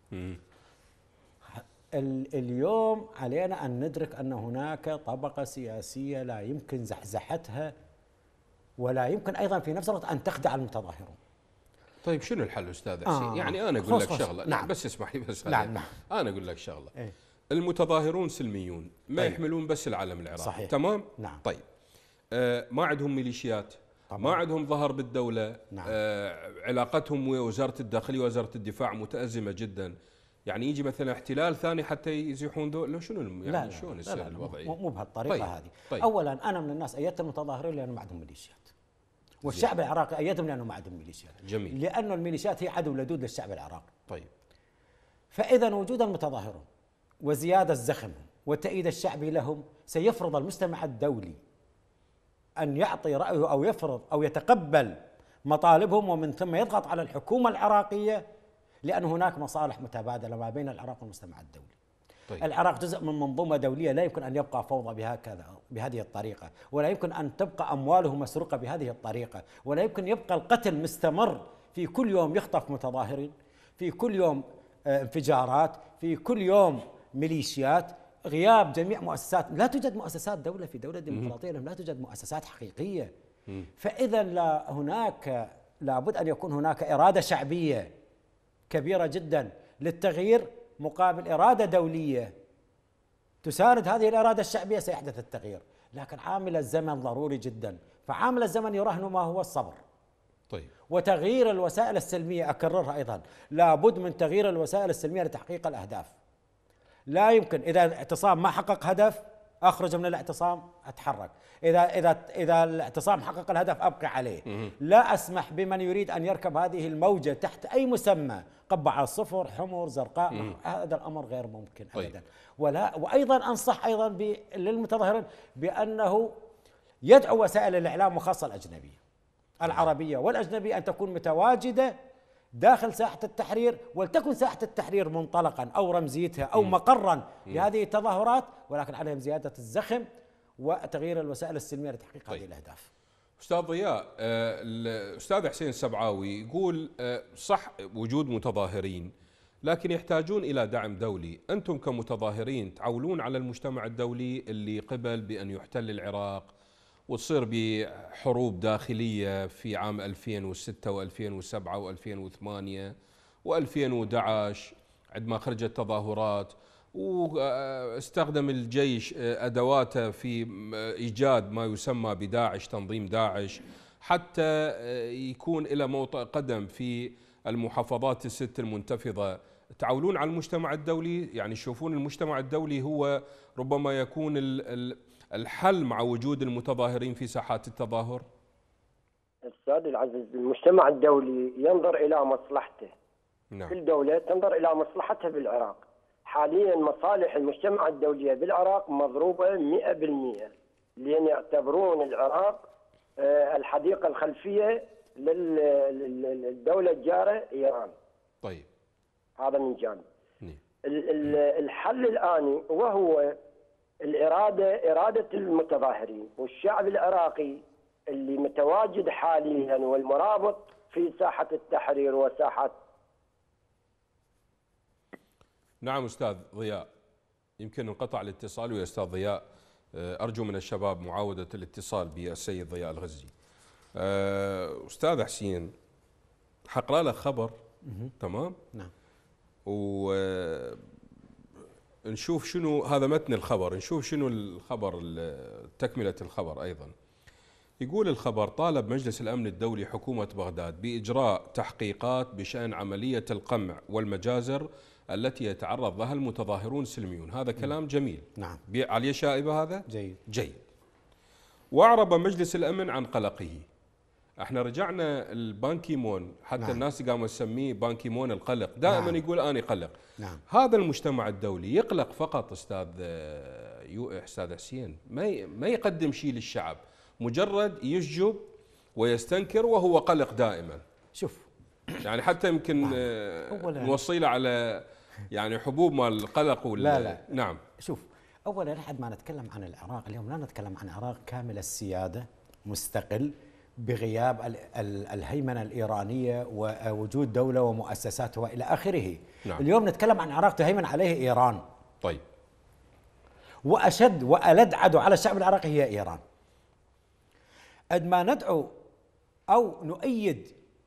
اليوم علينا أن ندرك أن هناك طبقة سياسية لا يمكن زحزحتها ولا يمكن أيضا في نفس الوقت أن تخدع المتظاهرون. طيب شنو الحل أستاذ حسين؟ آه يعني أنا أقول لك شغلة. نعم. بس اسمح لي بس. نعم نعم. أنا أقول لك شغلة. إيه؟ المتظاهرون سلميون ما طيب. يحملون بس العلم العراقي. صحيح. تمام؟ نعم. طيب، آه ما عندهم ميليشيات، طبعا. ما عندهم ظهر بالدولة. نعم. آه علاقتهم ووزارة الداخلية ووزارة الدفاع متأزمة جدا. يعني يجي مثلا احتلال ثاني حتى يزيحون دول؟ لا شنو يعني لا شلون لا يصير لا الوضعية؟ مو بهالطريقة. طيب. هذه. طيب. أولا أنا من الناس أيدت المتظاهرين لأنه ما عندهم ميليشيات. والشعب العراقي أيدهم لأنه ما عندهم ميليشيات. جميل. لأنه الميليشيات هي عدو لدود للشعب العراقي. طيب. فإذا وجود المتظاهرون وزيادة زخمهم والتأييد الشعبي لهم سيفرض المجتمع الدولي أن يعطي رأيه أو يفرض أو يتقبل مطالبهم، ومن ثم يضغط على الحكومة العراقية، لأن هناك مصالح متبادلة ما بين العراق والمجتمع الدولي. طيب. العراق جزء من منظومة دولية، لا يمكن أن يبقى فوضى بهكذا بهذه الطريقة، ولا يمكن أن تبقى أمواله مسروقة بهذه الطريقة، ولا يمكن يبقى القتل مستمر، في كل يوم يخطف متظاهرين، في كل يوم انفجارات، في كل يوم ميليشيات، غياب جميع مؤسسات. لا توجد مؤسسات دولة في دولة ديمقراطية، لا توجد مؤسسات حقيقية. فإذا لا هناك لابد أن يكون هناك إرادة شعبية كبيرة جدا للتغيير مقابل إرادة دولية تساند هذه الإرادة الشعبية، سيحدث التغيير. لكن عامل الزمن ضروري جدا، فعامل الزمن يراهن ما هو الصبر. طيب. وتغيير الوسائل السلمية، أكررها أيضا، لابد من تغيير الوسائل السلمية لتحقيق الأهداف. لا يمكن إذا الاعتصام ما حقق هدف أخرج من الاعتصام، أتحرك. إذا إذا إذا الاعتصام حقق الهدف أبقي عليه. لا أسمح بمن يريد أن يركب هذه الموجة تحت أي مسمى، قبعة صفر، حمر، زرقاء، هذا الأمر غير ممكن أبدا. ولا وأيضا أنصح أيضا للمتظاهرين بأنه يدعو وسائل الإعلام وخاصة الأجنبية العربية والأجنبية أن تكون متواجدة داخل ساحة التحرير، ولتكن ساحة التحرير منطلقا أو رمزيتها أو مقرا لهذه التظاهرات، ولكن عليهم زيادة الزخم وتغيير الوسائل السلمية لتحقيق طيب. هذه الأهداف. أستاذ ضياء، الأستاذ حسين السبعاوي يقول صح وجود متظاهرين لكن يحتاجون إلى دعم دولي، أنتم كمتظاهرين تعولون على المجتمع الدولي اللي قبل بأن يحتل العراق وتصير بحروب داخلية في عام ألفين وستة وألفين وسبعة وألفين وثمانية وألفين وأحد عشر عندما خرجت تظاهرات، واستخدم الجيش أدواته في إيجاد ما يسمى بداعش، تنظيم داعش، حتى يكون إلى موطئ قدم في المحافظات الست المنتفضة. تعولون على المجتمع الدولي، يعني تشوفون المجتمع الدولي هو ربما يكون الحل مع وجود المتظاهرين في ساحات التظاهر؟ أستاذ العزيز، المجتمع الدولي ينظر إلى مصلحته. نعم. كل دولة تنظر إلى مصلحتها بالعراق. حاليا مصالح المجتمع الدولية بالعراق مضروبة مئة بالمئة، لأن يعتبرون العراق الحديقة الخلفية للدولة الجارة إيران. طيب. هذا من جانب. الحل الآن وهو الإرادة، إرادة المتظاهرين والشعب العراقي اللي متواجد حاليا والمرابط في ساحة التحرير وساحة. نعم أستاذ ضياء، يمكن انقطع الاتصال ويا أستاذ ضياء، أرجو من الشباب معاودة الاتصال بالسيد ضياء الغزي. أستاذ حسين، حقرأ لك خبر. تمام؟ نعم. ونشوف شنو هذا متن الخبر، نشوف شنو الخبر، تكملة الخبر أيضا. يقول الخبر: طالب مجلس الأمن الدولي حكومة بغداد بإجراء تحقيقات بشأن عملية القمع والمجازر التي يتعرض لها المتظاهرون السلميون. هذا كلام جميل. نعم. عليه شائبة هذا؟ جيد. جيد. وأعرب مجلس الأمن عن قلقه. احنا رجعنا البانكيمون، حتى نعم. الناس قاموا تسميه بانكيمون القلق، دائما نعم. يقول أنا قلق. نعم. هذا المجتمع الدولي يقلق فقط أستاذ يو أستاذ حسين، ما ما يقدم شيء للشعب، مجرد يشجب ويستنكر وهو قلق دائما. شوف يعني حتى يمكن نعم. نوصي له على يعني حبوب مال القلق ولا لا لا. نعم. شوف، اولا لحد ما نتكلم عن العراق اليوم لا نتكلم عن عراق كامل السياده مستقل بغياب ال ال الهيمنه الايرانيه ووجود دوله ومؤسسات والى اخره. نعم. اليوم نتكلم عن عراق تهيمن عليه ايران. طيب. واشد والد عدو على الشعب العراقي هي ايران. قد ما ندعو او نؤيد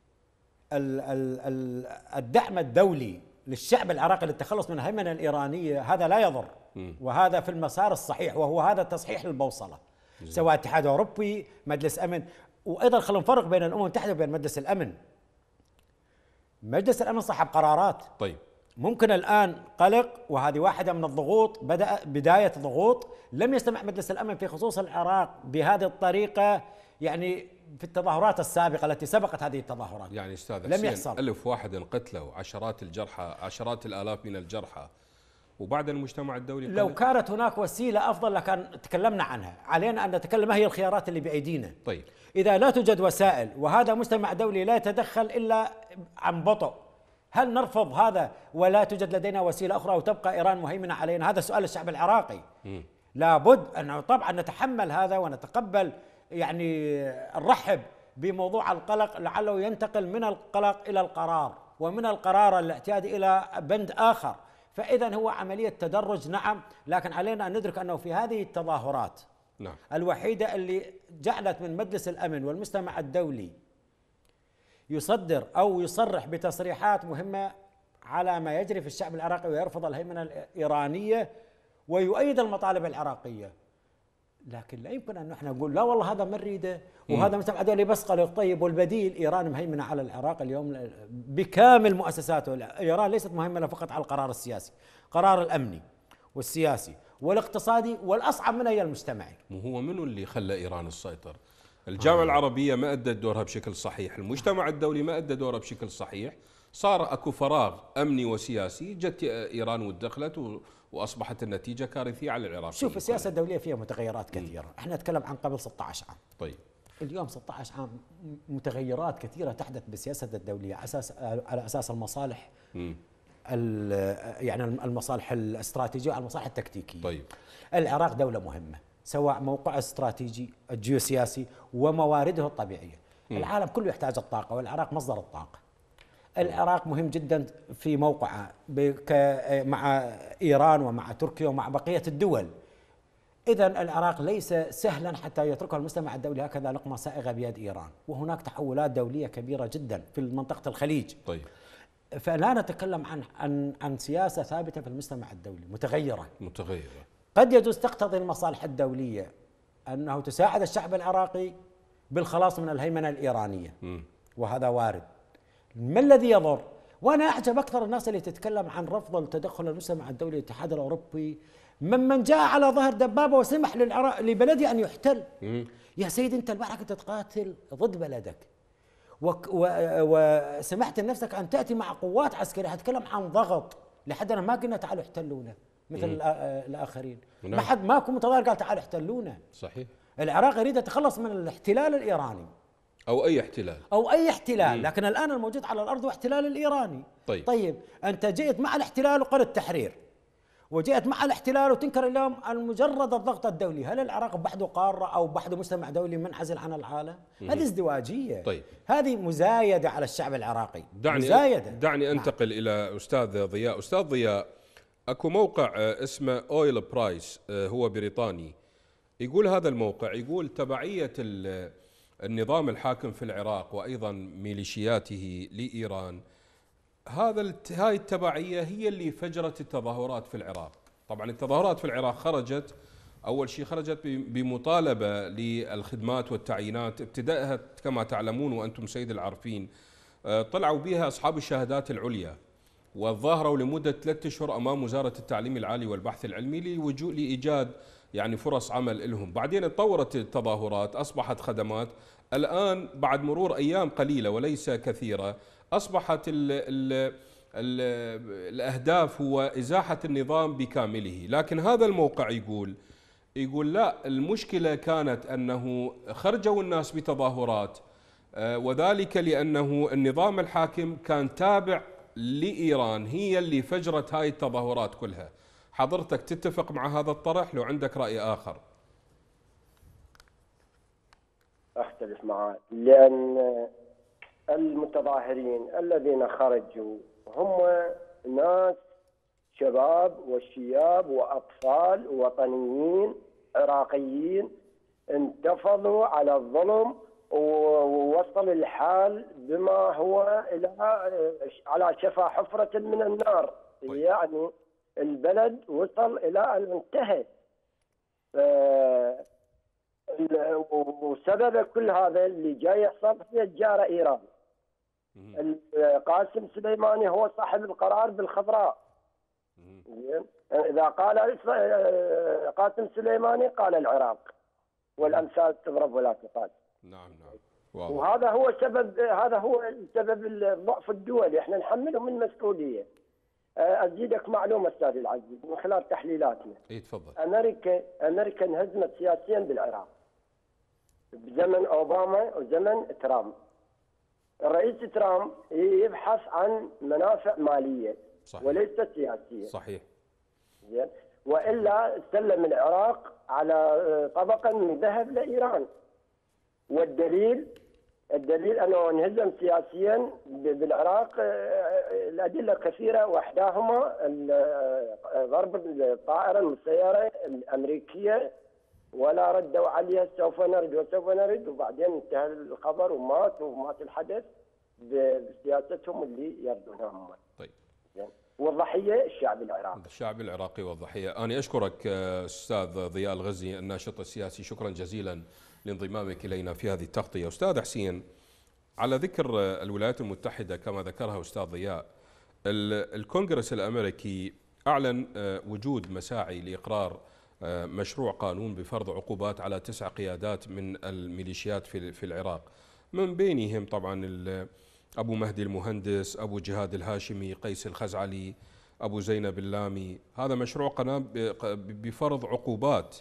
الدعم الدولي للشعب العراقي للتخلص من الهيمنه الايرانيه، هذا لا يضر، وهذا في المسار الصحيح، وهو هذا تصحيح البوصله، سواء اتحاد اوروبي، مجلس امن. وايضا خلينا نفرق بين الامم المتحده وبين مجلس الامن. مجلس الامن صاحب قرارات. طيب. ممكن الان قلق، وهذه واحده من الضغوط، بدا بدايه ضغوط لم يستمع مجلس الامن في خصوص العراق بهذه الطريقه، يعني في التظاهرات السابقة التي سبقت هذه التظاهرات. يعني أستاذ لم يحصل. ألف واحد انقتلوا، عشرات الجرحى، عشرات الآلاف من الجرحى، وبعد المجتمع الدولي لو قلق. كانت هناك وسيلة أفضل لكان تكلمنا عنها، علينا أن نتكلم ما هي الخيارات اللي بأيدينا. طيب. إذا لا توجد وسائل وهذا مجتمع دولي لا يتدخل إلا عن بطء، هل نرفض هذا ولا توجد لدينا وسيلة أخرى وتبقى إيران مهيمنة علينا؟ هذا سؤال الشعب العراقي. م. لابد أن طبعا نتحمل هذا ونتقبل، يعني نرحب بموضوع القلق، لعله ينتقل من القلق إلى القرار، ومن القرار الاعتيادي إلى بند آخر. فإذا هو عملية تدرج نعم، لكن علينا أن ندرك أنه في هذه التظاهرات نعم. الوحيدة اللي جعلت من مجلس الأمن والمجتمع الدولي يصدر أو يصرح بتصريحات مهمة على ما يجري في الشعب العراقي ويرفض الهيمنة الإيرانية ويؤيد المطالب العراقية، لكن لا يمكن أن نحن نقول لا والله هذا ما نريده وهذا مجتمع دولي بس قلق. طيب والبديل؟ إيران مهيمنة على العراق اليوم بكامل مؤسساته. إيران ليست مهيمنة فقط على القرار السياسي، قرار الأمني والسياسي والاقتصادي، والأصعب منه هي المجتمعي. وهو منو اللي خلى إيران تسيطر؟ الجامعة آه. العربية ما أدت دورها بشكل صحيح، المجتمع الدولي ما أدى دورها بشكل صحيح، صار أكو فراغ أمني وسياسي، جت إيران ودخلت واصبحت النتيجه كارثيه على العراق. شوف السياسه الدوليه فيها متغيرات كثيره، احنا نتكلم عن قبل ستة عشر عام. طيب. اليوم ستة عشر عام متغيرات كثيرة تحدث بالسياسة الدولية أساس على أساس المصالح يعني المصالح الاستراتيجية والمصالح التكتيكية. طيب. العراق دولة مهمة سواء موقعه الاستراتيجي الجيوسياسي وموارده الطبيعية. م. العالم كله يحتاج الطاقة والعراق مصدر الطاقة. العراق مهم جدا في موقعه مع إيران ومع تركيا ومع بقية الدول. إذا العراق ليس سهلا حتى يتركه المجتمع الدولي هكذا لقمة سائغة بيد إيران، وهناك تحولات دولية كبيرة جدا في منطقة الخليج. طيب. فلا نتكلم عن عن عن سياسة ثابتة في المجتمع الدولي، متغيرة. متغيرة. قد يجوز تقتضي المصالح الدولية أنه تساعد الشعب العراقي بالخلاص من الهيمنة الإيرانية. م. وهذا وارد. ما الذي يضر؟ وأنا أعجب أكثر الناس اللي تتكلم عن رفض التدخل المجتمع الدولي الاتحاد الأوروبي ممن جاء على ظهر دبابة وسمح للعراق لبلدي أن يحتل. م. يا سيدي أنت البارحة كنت تقاتل ضد بلدك وسمحت لنفسك أن تأتي مع قوات عسكرية. هتكلم عن ضغط لحد أنا ما قلنا تعالوا احتلونا مثل م. الآخرين. ما حد ماكو متظاهر قال تعالوا احتلونا. صحيح. العراق يريد يتخلص من الاحتلال الإيراني أو أي احتلال أو أي احتلال. مم. لكن الآن الموجود على الأرض هو احتلال الإيراني. طيب. طيب أنت جئت مع الاحتلال وقرأت التحرير وجئت مع الاحتلال وتنكر اليوم مجرد الضغط الدولي. هل العراق بحده قارة أو بحده مجتمع دولي منعزل عن العالم؟ مم. هذه ازدواجية. طيب. هذه مزايدة على الشعب العراقي. دعني مزايدة. دعني أنتقل نعم. إلى أستاذ ضياء. أستاذ ضياء، أكو موقع اسمه أويل برايس، هو بريطاني، يقول هذا الموقع يقول تبعية النظام الحاكم في العراق وأيضا ميليشياته لإيران، هذا هاي التبعية هي اللي فجرت التظاهرات في العراق. طبعا التظاهرات في العراق خرجت أول شيء خرجت بمطالبة للخدمات والتعيينات، ابتدأها كما تعلمون وأنتم سيد العارفين طلعوا بها أصحاب الشهادات العليا وظاهروا لمدة ثلاثة أشهر أمام وزارة التعليم العالي والبحث العلمي لوجوء لإيجاد يعني فرص عمل لهم. بعدين اتطورت التظاهرات أصبحت خدمات. الآن بعد مرور أيام قليلة وليس كثيرة أصبحت ال ال ال الأهداف هو إزاحة النظام بكامله. لكن هذا الموقع يقول يقول لا، المشكلة كانت أنه خرجوا الناس بتظاهرات وذلك لأنه النظام الحاكم كان تابع لإيران هي اللي فجرت هاي التظاهرات كلها. حضرتك تتفق مع هذا الطرح لو عندك رأي آخر؟ أختلف معه، لأن المتظاهرين الذين خرجوا هم ناس شباب وشياب وأطفال وطنيين عراقيين انتفضوا على الظلم ووصل الحال بما هو إلى على شفا حفرة من النار. طيب. يعني البلد وصل إلى أن انتهى. وسبب كل هذا اللي جاي يحصل هي الجارة إيران. قاسم سليماني هو صاحب القرار بالخضراء. إذا قال قاسم سليماني قال العراق، والأمثال تضرب ولا تقال. نعم نعم. واضح. وهذا هو سبب هذا هو سبب الضعف الدولي، احنا نحملهم المسؤولية. أزيدك معلومة أستاذ العزيز من خلال تحليلاتنا. اي تفضل. أمريكا أمريكا انهزمت سياسيا بالعراق بزمن أوباما وزمن ترامب. الرئيس ترامب يبحث عن منافع مالية. صحيح. وليس سياسية. صحيح. زين. وإلا سلم العراق على طبقة من ذهب لإيران. والدليل الدليل أنه انهزم سياسيا بالعراق الأدلة كثيرة، وإحداهما ضرب الطائرة المسيرة الأمريكية ولا ردوا عليها سوف نرد وسوف نرد، وبعدين انتهى الخبر ومات ومات الحدث بسياستهم اللي يردونها هم. طيب. والضحية الشعب العراقي. الشعب العراقي والضحية. أنا أشكرك أستاذ ضياء الغزي الناشط السياسي، شكرا جزيلا لانضمامك إلينا في هذه التغطية. أستاذ حسين، على ذكر الولايات المتحدة كما ذكرها أستاذ ضياء، الكونغرس الأمريكي أعلن وجود مساعي لإقرار مشروع قانون بفرض عقوبات على تسع قيادات من الميليشيات في العراق، من بينهم طبعا أبو مهدي المهندس، أبو جهاد الهاشمي، قيس الخزعلي، أبو زينب اللامي. هذا مشروع قناة بفرض عقوبات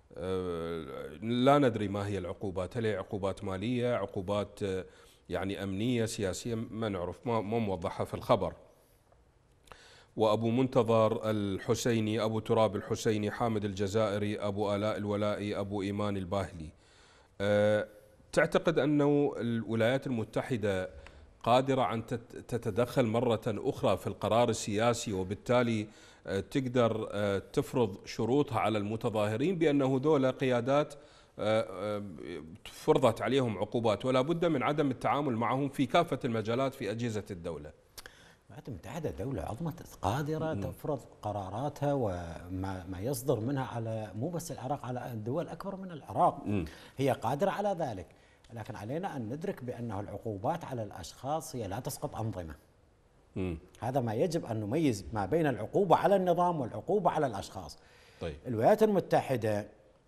لا ندري ما هي العقوبات، هل هي عقوبات مالية، عقوبات يعني أمنية سياسية، ما نعرف، ما موضحها في الخبر. وأبو منتظر الحسيني، أبو تراب الحسيني، حامد الجزائري، أبو آلاء الولائي، أبو إيمان الباهلي. أه تعتقد أنه الولايات المتحدة قادرة أن تتدخل مرة أخرى في القرار السياسي، وبالتالي تقدر تفرض شروطها على المتظاهرين بأنه ذولا قيادات فرضت عليهم عقوبات ولا بد من عدم التعامل معهم في كافة المجالات في أجهزة الدولة؟ الولايات المتحدة دولة عظمى قادرة تفرض قراراتها وما ما يصدر منها على مو بس العراق، على دول أكبر من العراق. م. هي قادرة على ذلك، لكن علينا أن ندرك بأنه العقوبات على الأشخاص هي لا تسقط أنظمة. م. هذا ما يجب أن نميز ما بين العقوبة على النظام والعقوبة على الأشخاص. طيب. الولايات المتحدة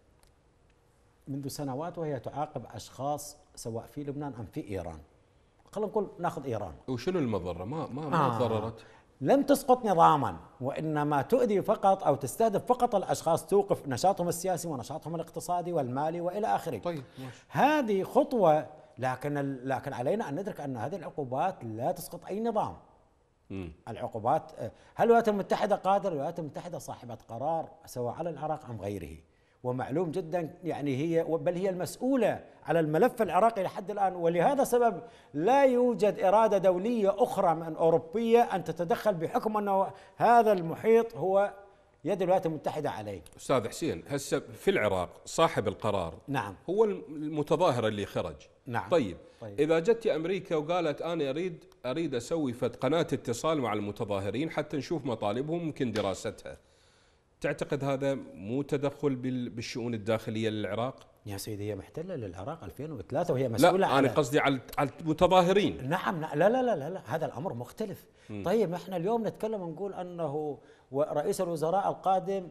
منذ سنوات وهي تعاقب أشخاص سواء في لبنان أم في إيران. خلينا نقول ناخذ إيران. وشنو المضرة؟ ما ما ما آه. تضررت. لم تسقط نظاما، وإنما تؤذي فقط أو تستهدف فقط الأشخاص، توقف نشاطهم السياسي ونشاطهم الاقتصادي والمالي وإلى آخره. طيب ماشي. هذه خطوة، لكن لكن علينا أن ندرك أن هذه العقوبات لا تسقط أي نظام. م. العقوبات، هل الولايات المتحدة قادرة؟ الولايات المتحدة صاحبة قرار سواء على العراق أم غيره، ومعلوم جدا يعني هي بل هي المسؤولة على الملف العراقي لحد الآن، ولهذا السبب لا يوجد إرادة دولية أخرى من أوروبية أن تتدخل بحكم أنه هذا المحيط هو يد الولايات المتحدة عليه. أستاذ حسين، هسه في العراق صاحب القرار نعم هو المتظاهر اللي خرج. نعم. طيب. طيب إذا جت أمريكا وقالت أنا أريد أريد أسوي فد قناة اتصال مع المتظاهرين حتى نشوف مطالبهم ممكن دراستها، تعتقد هذا مو تدخل بالشؤون الداخلية للعراق؟ يا سيدي هي محتلة للعراق ألفين وثلاثة وهي مسؤولة. لا أنا قصدي على المتظاهرين. نعم لا لا لا لا, لا. هذا الأمر مختلف. م. طيب احنا اليوم نتكلم ونقول أنه رئيس الوزراء القادم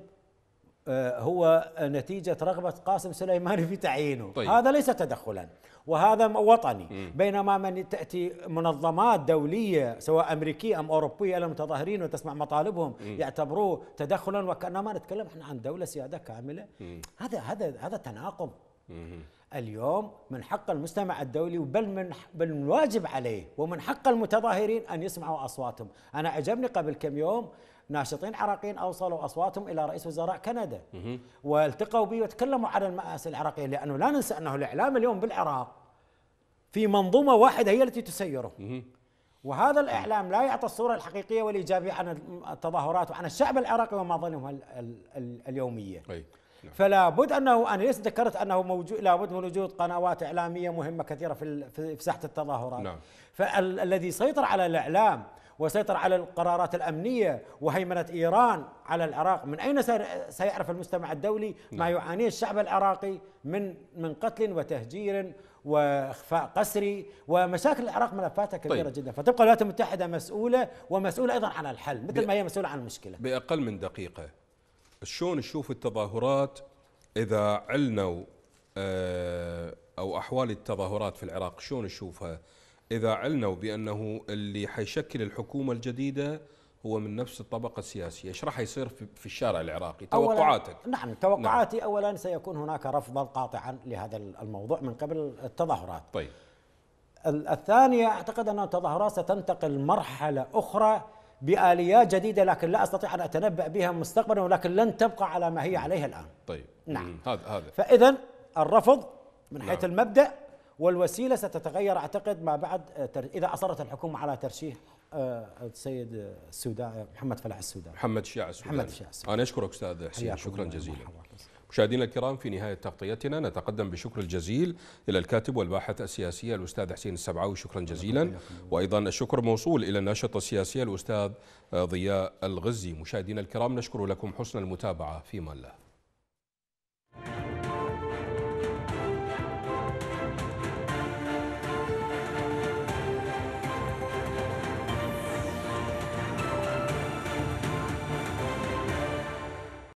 هو نتيجة رغبة قاسم سليماني في تعيينه. طيب. هذا ليس تدخلا وهذا وطني. م. بينما من تأتي منظمات دولية سواء أمريكية أم أوروبية إلى المتظاهرين وتسمع مطالبهم م. يعتبروه تدخلا، وكأنما نتكلم احنا عن دولة سيادة كاملة. م. هذا هذا هذا تناقض. م. اليوم من حق المجتمع الدولي بل من بل من واجب عليه ومن حق المتظاهرين أن يسمعوا أصواتهم. أنا عجبني قبل كم يوم ناشطين عراقيين أوصلوا أصواتهم إلى رئيس وزراء كندا والتقوا به وتكلموا عن المآسي العراقية، لأنه لا ننسى أنه الإعلام اليوم بالعراق في منظومة واحدة هي التي تسيره، وهذا الإعلام لا يعطي الصورة الحقيقية والإيجابية عن التظاهرات وعن الشعب العراقي ومظالمه اليومية. فلا بد أنه أنا ليس ذكرت أنه موجود، لابد من وجود قنوات إعلامية مهمة كثيرة في في ساحة التظاهرات. نعم. فالذي سيطر على الإعلام وسيطر على القرارات الأمنية وهيمنة إيران على العراق، من أين سيعرف المجتمع الدولي ما يعانيه الشعب العراقي من من قتل وتهجير واخفاء قسري ومشاكل العراق ملفاتها كبيرة. طيب. جدا. فتبقى الولايات المتحدة مسؤولة ومسؤولة أيضا عن الحل مثل ما هي مسؤولة عن المشكلة. بأقل من دقيقة، شلون نشوف التظاهرات إذا علنوا أو أحوال التظاهرات في العراق شلون نشوفها إذا علنوا بأنه اللي حيشكل الحكومة الجديدة هو من نفس الطبقة السياسية؟ ايش راح يصير في الشارع العراقي؟ توقعاتك؟ نعم توقعاتي. نعم. أولا سيكون هناك رفضا قاطعا لهذا الموضوع من قبل التظاهرات. طيب. الثانية أعتقد أن التظاهرات ستنتقل مرحلة أخرى بآليات جديدة لكن لا أستطيع أن أتنبأ بها مستقبلا، ولكن لن تبقى على ما هي عليه الآن. طيب. نعم. هذا هذا فإذا الرفض من حيث نعم. المبدأ والوسيلة ستتغير أعتقد ما بعد إذا أصرت الحكومة على ترشيح السيد السوداني محمد فلاح السوداني. محمد شياع السوداني. محمد شياع السوداني. أنا أشكرك أستاذ حسين، شكرا جزيلا. مشاهدينا الكرام، في نهاية تغطيتنا نتقدم بشكر الجزيل إلى الكاتب والباحث السياسي الأستاذ حسين السبعاوي، شكرا جزيلا، وأيضا الشكر موصول إلى الناشط السياسي الأستاذ ضياء الغزي. مشاهدينا الكرام، نشكر لكم حسن المتابعة، في أمان الله.